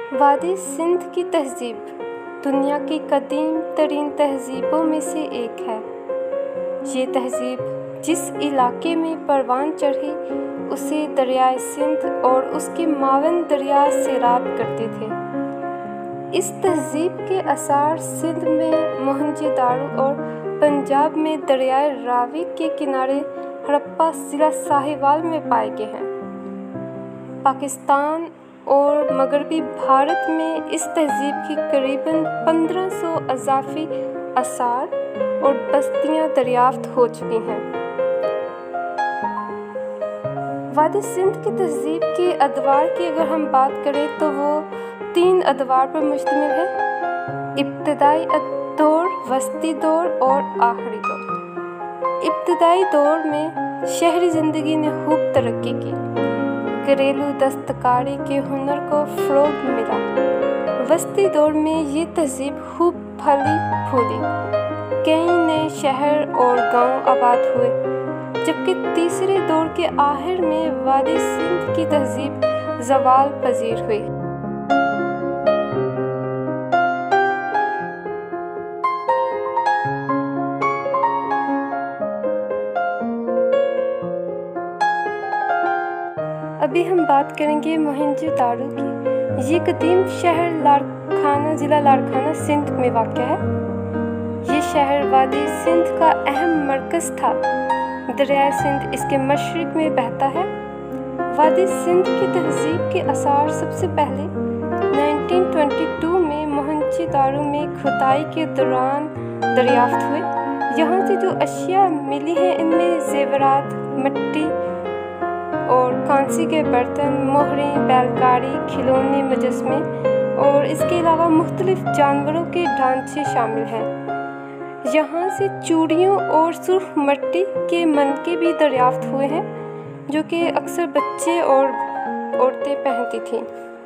وادی سندھ کی تہذیب دنیا کی قدیم ترین تہذیبوں میں سے ایک ہے۔ یہ تہذیب جس علاقے میں پروان چڑھی اسے دریائے سندھ اور اس کے معاون دریا سیراب کرتے تھے۔ اس تہذیب کے آثار سندھ میں موہنجو داڑو اور پنجاب میں دریائے راوی کے کنارے ہڑپہ ضلع ساہیوال میں پائے گئے ہیں۔ پاکستان اور مغربی بھارت میں اس تہذیب کی قریباً 1500 اضافی آثار اور بستیاں دریافت ہو چکی ہیں۔ وادی سندھ کی تہذیب کے ادوار کی اگر ہم بات کریں تو وہ 3 ادوار پر مشتمل ہے: ابتدائی دور، وسطی دور اور آخری دور۔ ابتدائی دور میں شہری زندگی نے خوب ترقی کی، گھریلو دستکاری کے ہنر کو فروغ ملا۔ وسطی دور میں یہ تہذیب خوب پھلی پھولی، کئی نئے شہر اور گاؤں آباد ہوئے، جبکہ تیسرے دور کے آخر میں وادی سندھ کی تہذیب زوال پذیر ہوئی۔ ابھی ہم بات کریں گے موہنجو داڑو کی۔ یہ قدیم شہر لاڑکانہ، ضلع لاڑکانہ، سندھ میں واقع ہے۔ یہ شہر وادی سندھ کا اہم مرکز تھا۔ دریائے سندھ اس کے مشرق میں بہتا ہے۔ وادی سندھ کی تہذیب کے آثار سب سے پہلے 1922 میں موہنجو داڑو میں کھدائی کے دوران دریافت ہوئے۔ یہاں سے جو اشیاء ملی ہیں ان میں زیورات، مٹی اور کانسی کے برتن، مہریں، بیل گاڑی، کھلونے، مجسمے اور اس کے علاوہ مختلف جانوروں کے ڈھانچے شامل ہیں۔ یہاں سے چوڑیوں اور سرخ مٹی کے منکے بھی دریافت ہوئے ہیں جو کہ اکثر بچے اور عورتیں پہنتی تھیں۔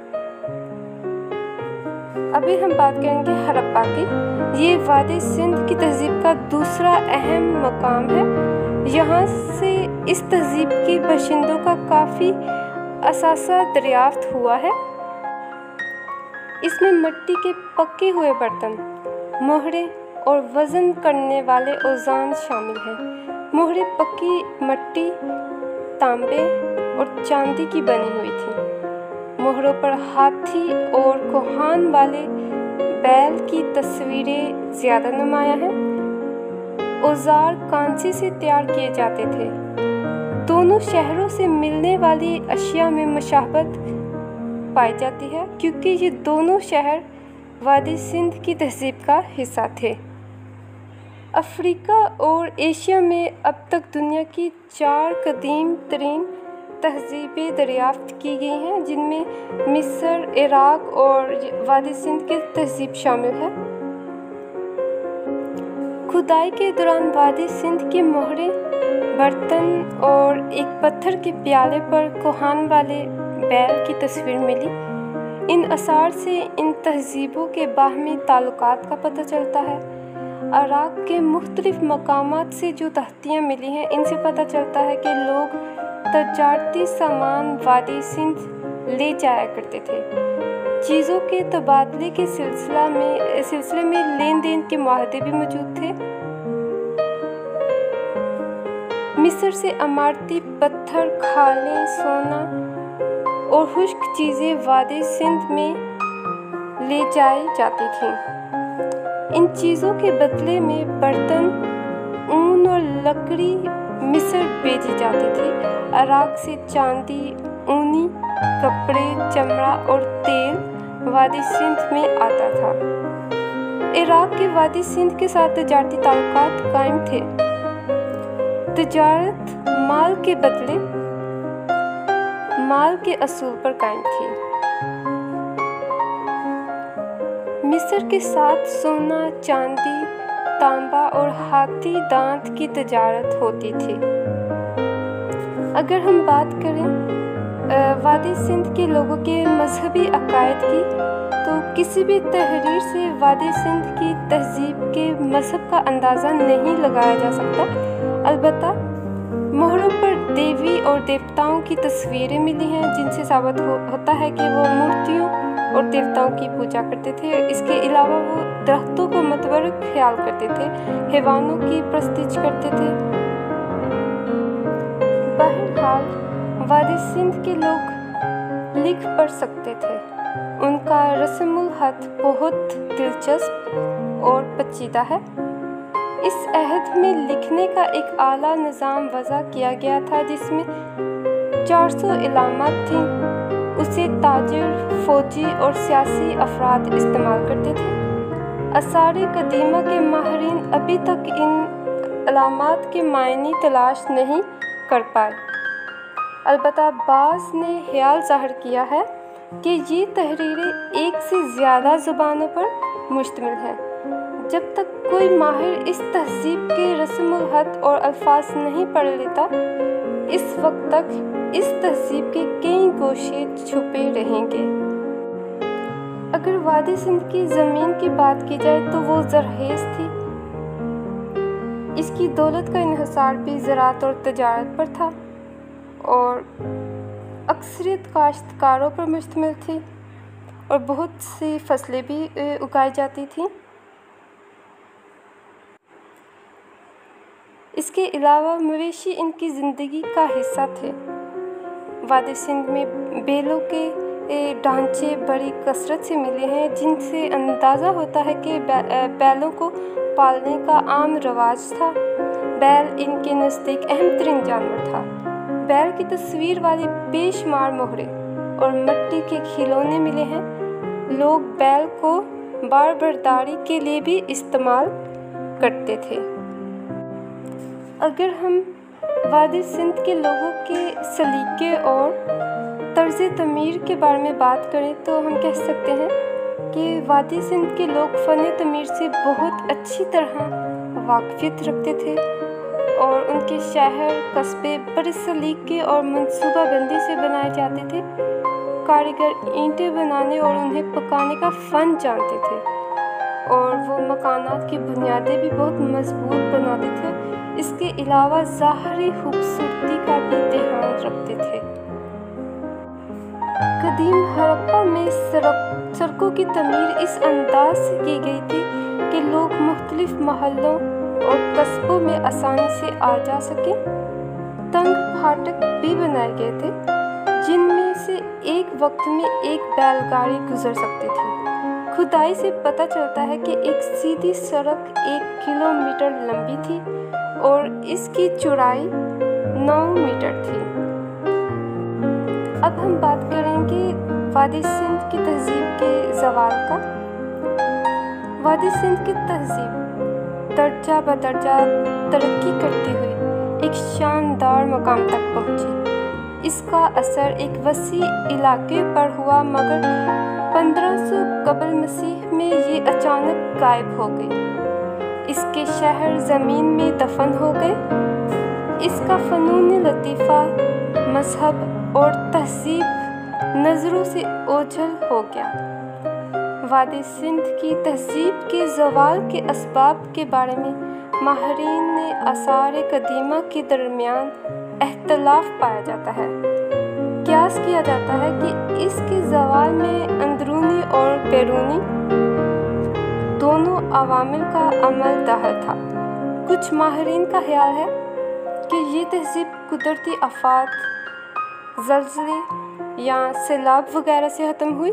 ابھی ہم بات کریں گے ہڑپہ کی۔ یہ وادی سندھ کی تہذیب کا دوسرا اہم مقام ہے۔ یہاں سے اس تہذیب کے باشندوں کا کافی اثاثہ دریافت ہوا ہے۔ اس میں مٹی کے پکے ہوئے برتن، مہریں اور وزن کرنے والے اوزان شامل ہیں۔ مہریں پکی مٹی، تانبے اور چاندی کی بنی ہوئی تھیں۔ مہروں پر ہاتھی اور کوہان والے بیل کی تصویریں زیادہ نمایاں ہیں۔ اوزار کانسی سے تیار کیے جاتے تھے۔ دونوں شہروں سے ملنے والی اشیاء میں مشابہت پائی جاتی ہے کیونکہ یہ دونوں شہر وادی سندھ کی تہذیب کا حصہ تھے۔ افریقہ اور ایشیا میں اب تک دنیا کی 4 قدیم ترین تہذیبیں دریافت کی گئی ہیں جن میں مصر، عراق اور وادی سندھ کی تہذیب شامل ہے۔ کھدائی کے دوران وادی سندھ کے مہریں، برتن اور ایک پتھر کے پیالے پر کوہان والے بیل کی تصویر ملی۔ ان آثار سے ان تہذیبوں کے باہمی تعلقات کا پتہ چلتا ہے۔ عراق کے مختلف مقامات سے جو تختیاں ملی ہیں ان سے پتہ چلتا ہے کہ لوگ تجارتی سامان وادی سندھ لے جایا کرتے تھے۔ چیزوں کے تبادلے کے سلسلے میں لین دین کے معاہدے بھی موجود تھے۔ مصر سے عمارتی پتھر، کھالیں، سونا اور خشک چیزیں وادی سندھ میں لے جائی جاتی تھیں۔ ان چیزوں کے بدلے میں برتن، اون اور لکڑی مصر بھیجی جاتی تھی۔ عراق سے چاندی، اونی کپڑے، چمڑا اور تیل وادی سندھ میں آتا تھا۔ عراق کے وادی سندھ کے ساتھ تجارتی تعلقات قائم تھے۔ تجارت مال کے بدلے مال کے اصول پر قائم تھی۔ مصر کے ساتھ سونا، چاندی، تانبا اور ہاتھی دانت کی تجارت ہوتی تھی۔ اگر ہم بات کریں وادی سندھ کے لوگوں کے مذہبی عقائد کی تو کسی بھی تحریر سے وادی سندھ کی تہذیب کے مذہب کا اندازہ نہیں لگایا جا سکتا۔ البتہ مہروں پر دیوی اور دیوتاؤں کی تصویریں ملی ہیں جن سے ثابت ہوتا ہے کہ وہ مورتیوں और देवताओं की पूजा करते थे। इसके अलावा वो दरख्तों को मतबर ख्याल करते थे, हैवानों की प्रस्तिज करते थे। बहरहाल वादी सिंध के लोग लिख पढ़ सकते थे। उनका रस्मुल खत बहुत दिलचस्प और पेचीदा है। इस अहद में लिखने का एक आला निज़ाम वज़ा किया गया था जिसमें 400 इलामात थीं। उसे ताजिर, फौजी और सियासी अफराद इस्तेमाल करते थे। आसार कदीमा के माहिरीन अभी तक इन अलामात के मायने तलाश नहीं कर पाए। अलबत्ता बाज़ ने ख्याल ज़ाहिर किया है कि ये तहरीरें एक से ज़्यादा ज़ुबानों पर मुश्तमिल हैं। जब तक कोई माहिर इस तहज़ीब के रस्मुल खत और अल्फाज नहीं पढ़ लेता, इस वक्त तक इस तहज़ीब के कई गोशे छुपे रहेंगे। अगर वादी सिंध की ज़मीन की बात की जाए तो वो ज़रखेज़ थी। इसकी दौलत का इन्हिसार भी ज़राअत और तजारत पर था और अक्सरियत काश्तकारों पर मुश्तमिल थी और बहुत सी फसलें भी उगाई जाती थीं। इसके अलावा मवेशी इनकी ज़िंदगी का हिस्सा थे। वादी सिंध में बैलों के ढांचे बड़ी कसरत से मिले हैं, जिनसे अंदाज़ा होता है कि बैलों को पालने का आम रवाज था। बैल इनके नज़दीक अहम तरीन जानवर था। बैल की तस्वीर वाली बेशुमार मोहरें और मिट्टी के खिलौने मिले हैं। लोग बैल को बार बर्दारी के लिए भी इस्तेमाल करते थे। अगर हम वादी सिंध के लोगों के सलीके और तर्ज़ तमीर के बारे में बात करें तो हम कह सकते हैं कि वादी सिंध के लोग फ़न तमीर से बहुत अच्छी तरह वाक़फ़ियत रखते थे और उनके शहर कस्बे बड़े सलीके और मनसूबाबंदी से बनाए जाते थे। कारीगर ईंटें बनाने और उन्हें पकाने का फ़न जानते थे और वो मकानात की बुनियादें भी बहुत मजबूत बनाते थे। इसके अलावा ज़ाहरी खूबसूरती का भी ध्यान रखते थे। कदीम हड़प्पा में सड़कों की तमीर इस अंदाज से की गई थी कि लोग मुख्तलिफ महलों और कस्बों में आसानी से आ जा सकें। तंग फाटक भी बनाए गए थे जिनमें से एक वक्त में एक बैलगाड़ी गुजर सकती थी। खुदाई से पता चलता है कि एक सीधी सड़क 1 किलोमीटर लंबी थी और इसकी चौड़ाई 9 मीटर थी। अब हम बात करेंगे वादी सिंध की तहज़ीब के ज़वाल का। वादी सिंध की तहज़ीब दर्जा बदर्जा तरक्की करती हुई एक शानदार मकाम तक पहुंची। इसका असर एक वसी इलाके पर हुआ, मगर 1500 कबल मसीह में ये अचानक गायब हो गई। इसके शहर ज़मीन में दफन हो गए। इसका फ़नून लतीफ़ा, मज़हब और तहज़ीब नज़रों से ओझल हो गया। वादी सिंध की तहज़ीब के ज़वाल के असबाब के बारे में माहिरीन ने आसार कदीमा के दरमियान इख्तिलाफ पाया जाता है। क़यास किया जाता है कि इसके ज़वाल में अंदरूनी और बैरूनी दोनों अवामिल का अमल दाखिल था। कुछ माहिरीन का ख्याल है कि ये तहज़ीब कुदरती आफ़ात, ज़लज़ले या सैलाब वगैरह से ख़त्म हुई।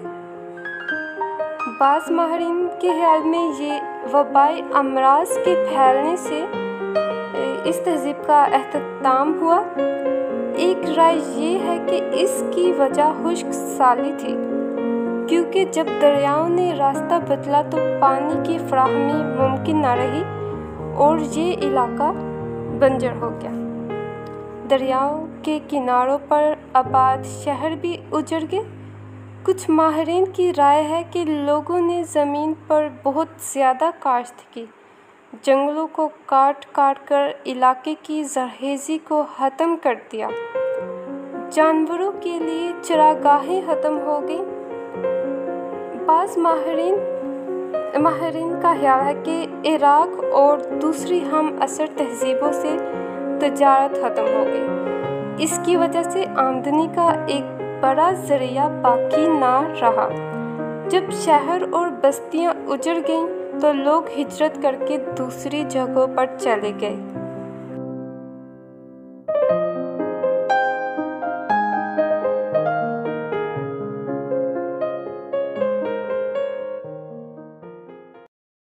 बाज़ माहिरीन के ख्याल में ये वबाई अमराज के फैलने से इस तहज़ीब का अख्ताम हुआ। एक राय ये है कि इसकी वजह खुश्क साली थी, क्योंकि जब दरियाओं ने रास्ता बदला तो पानी की फराहमी मुमकिन न रही और ये इलाका बंजर हो गया। दरियाओं के किनारों पर आबाद शहर भी उजड़ गए। कुछ माहिरीन की राय है कि लोगों ने ज़मीन पर बहुत ज़्यादा काश्त की, जंगलों को काट कर इलाके की ज़रखेज़ी को ख़त्म कर दिया। जानवरों के लिए चरागाहें ख़त्म हो गई। बाज़ माहिरीन का ख्याल है कि इराक़ और दूसरी हम असर तहज़ीबों से तजारत ख़त्म हो गई। इसकी वजह से आमदनी का एक बड़ा ज़रिया बाकी ना रहा। جب شہر اور بستیاں اجڑ گئیں تو لوگ ہجرت کر کے دوسری جگہوں پر چلے گئے۔